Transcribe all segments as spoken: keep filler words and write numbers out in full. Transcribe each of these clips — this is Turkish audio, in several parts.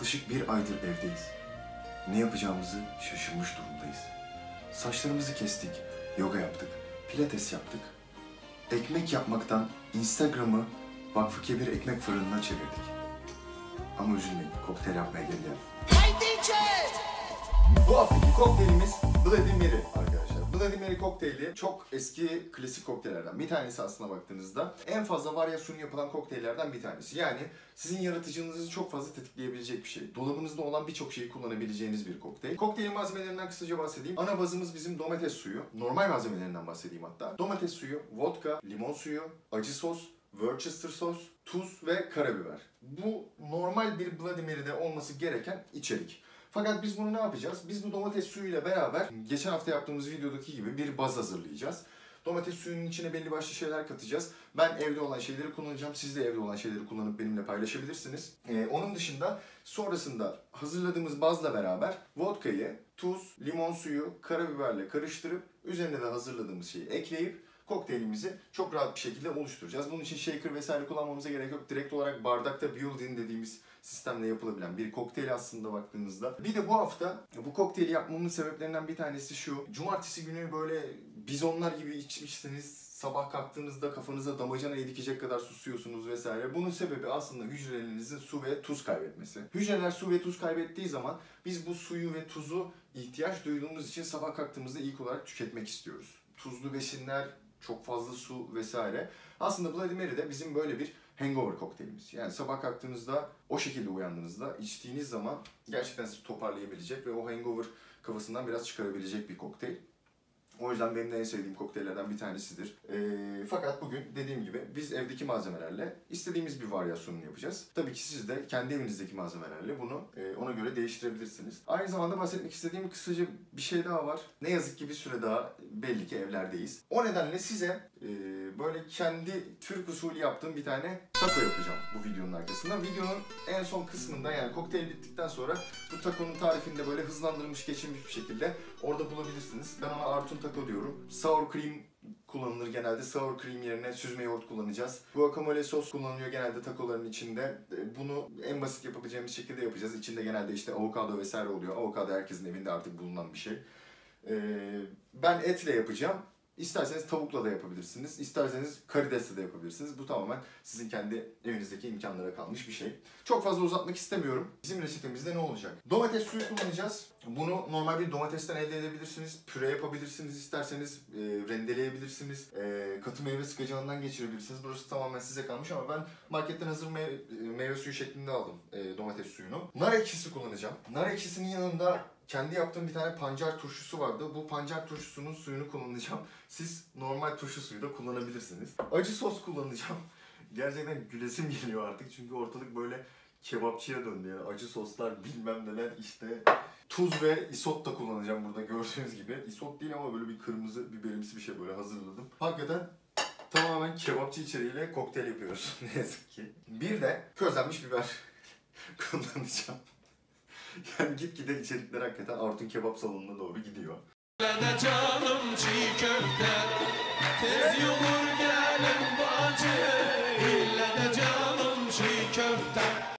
Yaklaşık bir aydır evdeyiz. Ne yapacağımızı şaşırmış durumdayız. Saçlarımızı kestik, yoga yaptık, pilates yaptık. Ekmek yapmaktan Instagram'ı Vakfı Kebir ekmek fırınına çevirdik. Ama üzülmeyin, kokteyl yapmaya geleceğim. Bu haftaki kokteylimiz Bloody Mary arkadaşlar. Bloody Mary kokteyli çok eski klasik kokteyllerden bir tanesi aslına baktığınızda. En fazla varyasyonu yapılan kokteyllerden bir tanesi. Yani sizin yaratıcılığınızı çok fazla tetikleyebilecek bir şey. Dolabınızda olan birçok şeyi kullanabileceğiniz bir kokteyl. Kokteylin malzemelerinden kısaca bahsedeyim. Ana bazımız bizim domates suyu. Normal malzemelerinden bahsedeyim hatta. Domates suyu, vodka, limon suyu, acı sos, Worcester sos, tuz ve karabiber. Bu normal bir Bloody Mary'de olması gereken içerik. Fakat biz bunu ne yapacağız? Biz bu domates suyuyla beraber geçen hafta yaptığımız videodaki gibi bir baz hazırlayacağız. Domates suyunun içine belli başlı şeyler katacağız. Ben evde olan şeyleri kullanacağım. Siz de evde olan şeyleri kullanıp benimle paylaşabilirsiniz. Ee, onun dışında sonrasında hazırladığımız bazla beraber vodkayı, tuz, limon suyu, karabiberle karıştırıp üzerine de hazırladığımız şeyi ekleyip kokteylimizi çok rahat bir şekilde oluşturacağız. Bunun için shaker vesaire kullanmamıza gerek yok. Direkt olarak bardakta build-in dediğimiz sistemle yapılabilen bir kokteyl aslında baktığınızda. Bir de bu hafta bu kokteyli yapmamın sebeplerinden bir tanesi şu. Cumartesi günü böyle bizonlar gibi içmişsiniz. Sabah kalktığınızda kafanıza damacanayı dikecek kadar susuyorsunuz vesaire. Bunun sebebi aslında hücrelerinizin su ve tuz kaybetmesi. Hücreler su ve tuz kaybettiği zaman biz bu suyu ve tuzu ihtiyaç duyduğumuz için sabah kalktığımızda ilk olarak tüketmek istiyoruz. Tuzlu besinler, çok fazla su vesaire. Aslında Bloody Mary de bizim böyle bir hangover kokteylimiz. Yani sabah kalktığınızda, o şekilde uyandığınızda içtiğiniz zaman gerçekten sizi toparlayabilecek ve o hangover kafasından biraz çıkarabilecek bir kokteyl. O yüzden benim de en sevdiğim kokteyllerden bir tanesidir. E, fakat bugün dediğim gibi biz evdeki malzemelerle istediğimiz bir varyasyonunu yapacağız. Tabii ki siz de kendi evinizdeki malzemelerle bunu e, ona göre değiştirebilirsiniz. Aynı zamanda bahsetmek istediğim kısaca bir şey daha var. Ne yazık ki bir süre daha belli ki evlerdeyiz. O nedenle size e, böyle kendi Türk usulü yaptığım bir tane taco yapacağım bu videonun arkasında. Videonun en son kısmında, yani kokteyl bittikten sonra bu taconun tarifini de böyle hızlandırılmış, geçilmiş bir şekilde orada bulabilirsiniz. Ben ona Artun taco diyorum. Sour cream kullanılır genelde. Sour cream yerine süzme yoğurt kullanacağız. Guacamole sos kullanılıyor genelde tacoların içinde. Bunu en basit yapabileceğimiz şekilde yapacağız. İçinde genelde işte avokado vesaire oluyor. Avokado herkesin evinde artık bulunan bir şey. Ben etle yapacağım. İsterseniz tavukla da yapabilirsiniz. İsterseniz karidesle de yapabilirsiniz. Bu tamamen sizin kendi evinizdeki imkanlara kalmış bir şey. Çok fazla uzatmak istemiyorum. Bizim reçetemizde ne olacak? Domates suyu kullanacağız. Bunu normal bir domatesten elde edebilirsiniz. Püre yapabilirsiniz isterseniz. E, rendeleyebilirsiniz. E, katı meyve sıkacağından geçirebilirsiniz. Burası tamamen size kalmış ama ben marketten hazır meyve, meyve suyu şeklinde aldım e, domates suyunu. Nar ekşisi kullanacağım. Nar ekşisinin yanında kendi yaptığım bir tane pancar turşusu vardı. Bu pancar turşusunun suyunu kullanacağım. Siz normal turşu suyu da kullanabilirsiniz. Acı sos kullanacağım. Gerçekten gülesim geliyor artık çünkü ortalık böyle kebapçıya döndü yani. Acı soslar bilmem neler işte. Tuz ve isot da kullanacağım burada gördüğünüz gibi. Isot değil ama böyle bir kırmızı biberimsi bir şey böyle hazırladım. Hakikaten tamamen kebapçı içeriğiyle kokteyl yapıyoruz ne yazık ki. Bir de közlenmiş biber kullanacağım. Yani gitgide içerikler hakikaten Artun kebap salonuna doğru gidiyor. Canım çiğ köfte, tez yolur gelin bacı, ille de canım çiğ köfte.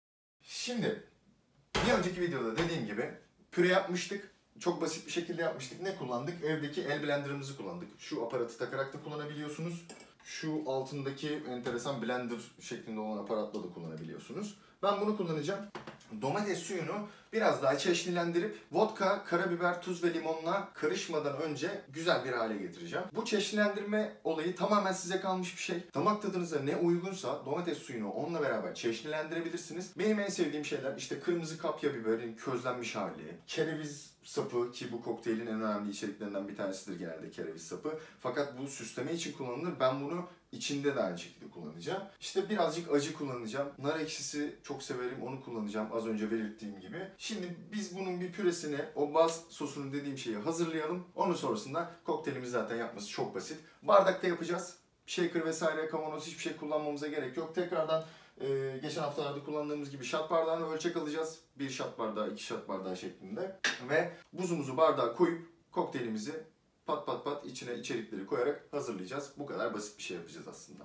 Şimdi bir önceki videoda dediğim gibi püre yapmıştık. Çok basit bir şekilde yapmıştık. Ne kullandık? Evdeki el blenderımızı kullandık. Şu aparatı takarak da kullanabiliyorsunuz. Şu altındaki enteresan blender şeklinde olan aparatla da kullanabiliyorsunuz. Ben bunu kullanacağım. Domates suyunu biraz daha çeşnilendirip vodka, karabiber, tuz ve limonla karışmadan önce güzel bir hale getireceğim. Bu çeşnilendirme olayı tamamen size kalmış bir şey. Damak tadınıza ne uygunsa domates suyunu onunla beraber çeşnilendirebilirsiniz. Benim en sevdiğim şeyler işte kırmızı kapya biberin közlenmiş hali, kereviz sapı ki bu kokteylin en önemli içeriklerinden bir tanesidir genelde kereviz sapı. Fakat bu süsleme için kullanılır. Ben bunu içinde de aynı şekilde kullanacağım. İşte birazcık acı kullanacağım. Nar ekşisi çok severim, onu kullanacağım az önce belirttiğim gibi. Şimdi biz bunun bir püresini, o baz sosunu dediğim şeyi hazırlayalım. Onun sonrasında kokteylimizi zaten yapması çok basit. Bardakta yapacağız. Shaker vesaire, kavanoz hiçbir şey kullanmamıza gerek yok. Tekrardan Ee, geçen haftalarda kullandığımız gibi şat bardağını ölçek alacağız. Bir şat bardağı, iki şat bardağı şeklinde. Ve buzumuzu bardağa koyup kokteylimizi pat pat pat içine içerikleri koyarak hazırlayacağız. Bu kadar basit bir şey yapacağız aslında.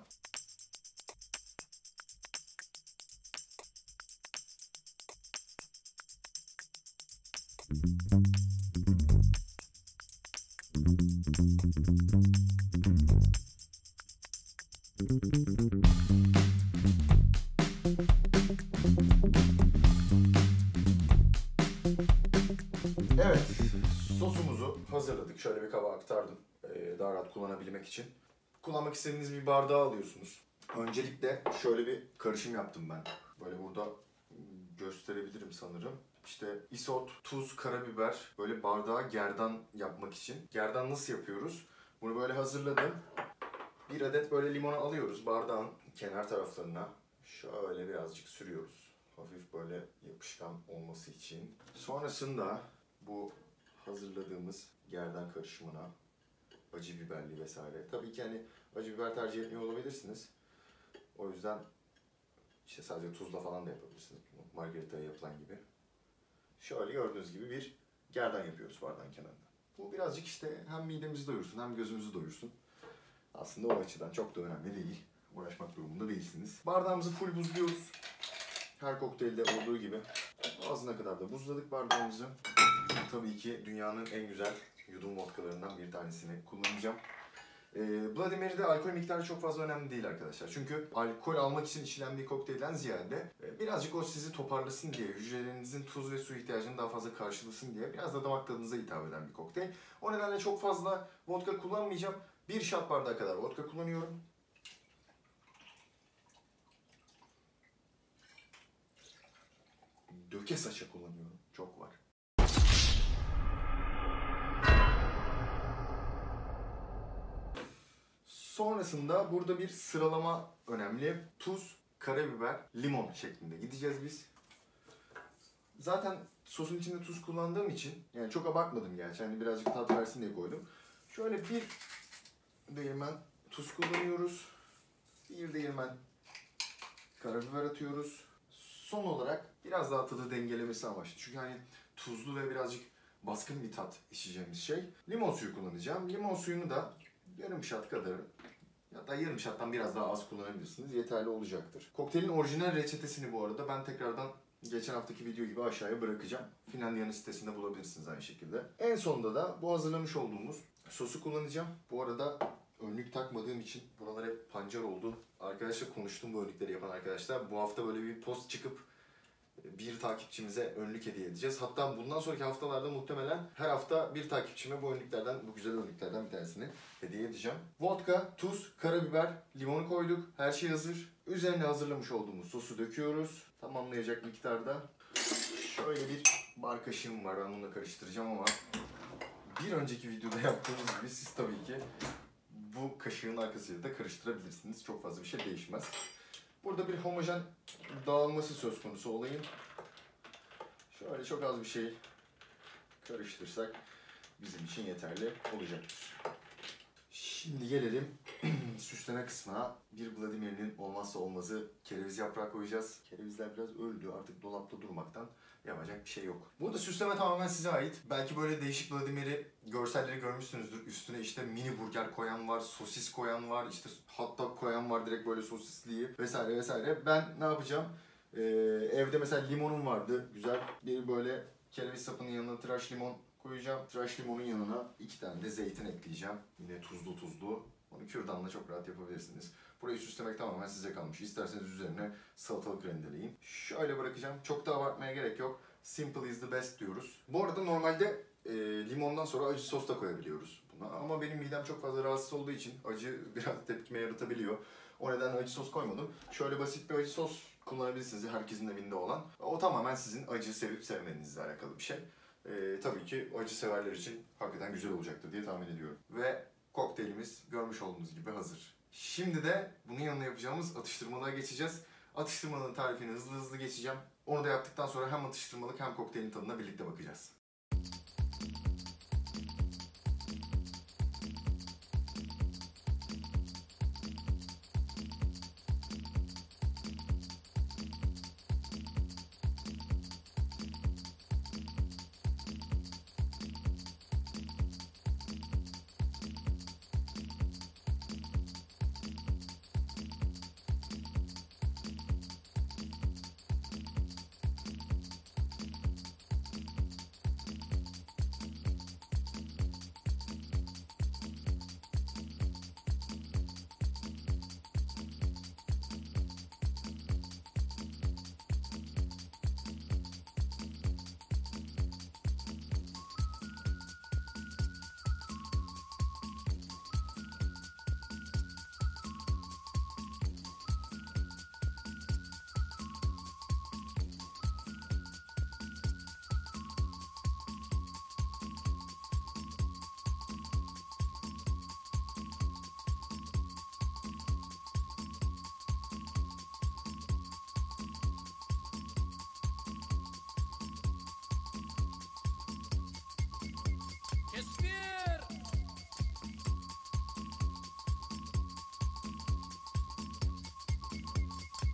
Evet, sosumuzu hazırladık. Şöyle bir kaba aktardım. Ee, daha rahat kullanabilmek için. Kullanmak istediğiniz bir bardağı alıyorsunuz. Öncelikle şöyle bir karışım yaptım ben. Böyle burada gösterebilirim sanırım. İşte isot, tuz, karabiber, böyle bardağa gerdan yapmak için. Gerdan nasıl yapıyoruz? Bunu böyle hazırladım. Bir adet böyle limonu alıyoruz bardağın kenar taraflarına. Şöyle birazcık sürüyoruz. Hafif böyle yapışkan olması için. Sonrasında bu hazırladığımız gerdan karışımına acı biberli vesaire. Tabii ki hani acı biber tercih etmiyor olabilirsiniz. O yüzden işte sadece tuzla falan da yapabilirsiniz. Margarita'ya yapılan gibi. Şöyle gördüğünüz gibi bir gerdan yapıyoruz bardağın kenarında. Bu birazcık işte hem midemizi doyursun hem gözümüzü doyursun. Aslında o açıdan çok da önemli değil. Uğraşmak durumunda değilsiniz. Bardağımızı full buzluyoruz. Her kokteylde olduğu gibi. Ağzına kadar da buzladık bardağımızı. Tabii ki dünyanın en güzel yudum vodkalarından bir tanesini kullanacağım. Ee, Bloody Mary'de alkol miktarı çok fazla önemli değil arkadaşlar. Çünkü alkol almak için içilen bir kokteylden ziyade e, birazcık o sizi toparlasın diye, hücrelerinizin tuz ve su ihtiyacını daha fazla karşılasın diye biraz da damak tadınıza hitap eden bir kokteyl. O nedenle çok fazla vodka kullanmayacağım. Bir shot bardağı kadar vodka kullanıyorum. Döke saça kullanıyorum. Çok var. Sonrasında burada bir sıralama önemli. Tuz, karabiber, limon şeklinde gideceğiz biz. Zaten sosun içinde tuz kullandığım için, yani çok abartmadım gerçi, hani birazcık tat versin diye koydum. Şöyle bir değirmen tuz kullanıyoruz. Bir değirmen karabiber atıyoruz. Son olarak biraz daha tadı dengelemesi amaçlı. Çünkü hani tuzlu ve birazcık baskın bir tat içeceğimiz şey. Limon suyu kullanacağım. Limon suyunu da yarım shot kadar, hatta yarım shot'tan biraz daha az kullanabilirsiniz. Yeterli olacaktır. Kokteylin orijinal reçetesini bu arada ben tekrardan geçen haftaki video gibi aşağıya bırakacağım. Finlandiya'nın sitesinde bulabilirsiniz aynı şekilde. En sonunda da bu hazırlamış olduğumuz sosu kullanacağım. Bu arada önlük takmadığım için buralar hep pancar oldu. Arkadaşlar konuştum bu önlükleri yapan arkadaşlar. Bu hafta böyle bir post çıkıp bir takipçimize önlük hediye edeceğiz. Hatta bundan sonraki haftalarda muhtemelen her hafta bir takipçime bu önlüklerden, bu güzel önlüklerden bir tanesini hediye edeceğim. Vodka, tuz, karabiber, limonu koyduk. Her şey hazır. Üzerine hazırlamış olduğumuz sosu döküyoruz. Tamamlayacak miktarda. Şöyle bir bar kaşığım var. Ben bununla karıştıracağım ama bir önceki videoda yaptığımız gibi siz tabii ki bu kaşığın arkasıyla da karıştırabilirsiniz. Çok fazla bir şey değişmez. Burada bir homojen dağılması söz konusu olayın. Şöyle çok az bir şey karıştırsak bizim için yeterli olacaktır. Şimdi gelelim süsleme kısmına. Bir Bloody Mary'nin olmazsa olmazı kereviz yaprağı koyacağız. Kerevizler biraz öldü, artık dolapta durmaktan yapacak bir şey yok. Burada süsleme tamamen size ait. Belki böyle değişik Bloody Mary görselleri görmüşsünüzdür. Üstüne işte mini burger koyan var, sosis koyan var, işte hot dog koyan var, direkt böyle sosisliği vesaire vesaire. Ben ne yapacağım? Ee, evde mesela limonum vardı. Güzel bir böyle kereviz sapının yanına tıraş limon koyacağım. Tıraş limonun yanına iki tane de zeytin ekleyeceğim. Yine tuzlu tuzlu. Onu kürdanla çok rahat yapabilirsiniz. Burayı süslemek tamamen size kalmış. İsterseniz üzerine salatalık rendeleyin. Şöyle bırakacağım. Çok da abartmaya gerek yok. Simple is the best diyoruz. Bu arada normalde e, limondan sonra acı sos da koyabiliyoruz buna. Ama benim midem çok fazla rahatsız olduğu için acı biraz tepkime yaratabiliyor. O nedenle acı sos koymadım. Şöyle basit bir acı sos kullanabilirsiniz herkesin evinde olan. O tamamen sizin acı sevip sevmenizle alakalı bir şey. Ee, tabii ki acı severler için hakikaten güzel olacaktır diye tahmin ediyorum. Ve kokteylimiz görmüş olduğunuz gibi hazır. Şimdi de bunun yanına yapacağımız atıştırmalığa geçeceğiz. Atıştırmalığın tarifini hızlı hızlı geçeceğim. Onu da yaptıktan sonra hem atıştırmalık hem kokteylin tadına birlikte bakacağız.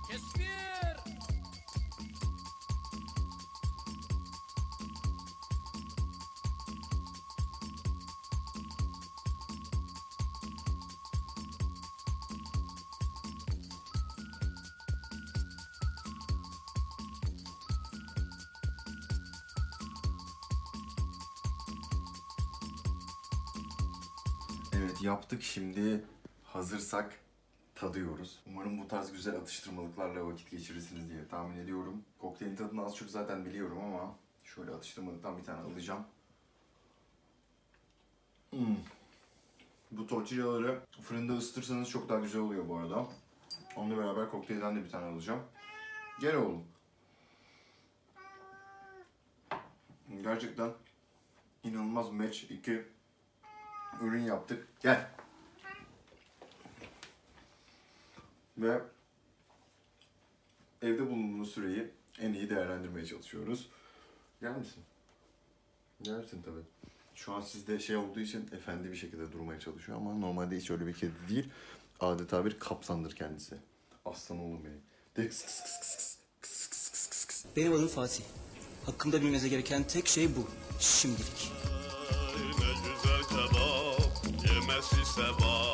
Kesmir. Evet, yaptık. Şimdi hazırsak tadıyoruz. Umarım bu tarz güzel atıştırmalıklarla vakit geçirirsiniz diye tahmin ediyorum. Kokteylin tadını az çok zaten biliyorum ama şöyle atıştırmalıktan bir tane alacağım. Hmm. Bu tortillaları fırında ısıtırsanız çok daha güzel oluyor bu arada. Onunla beraber kokteylden de bir tane alacağım. Gel oğlum. Gerçekten inanılmaz match. İki ürün yaptık. Gel. Ve evde bulunduğumuz süreyi en iyi değerlendirmeye çalışıyoruz. Gel misin? Gelsin tabii. Şu an sizde şey olduğu için efendi bir şekilde durmaya çalışıyor ama normalde hiç öyle bir kedi değil. Adeta bir kaplandır kendisi. Aslan oğlum benim. De kıs kıs kıs kıs kıs kıs kıs kıs kıs. Benim adım Fatih. Hakkımda bilmenize gereken tek şey bu. Şimdilik. Ne güzel kebap, yemesi sevap.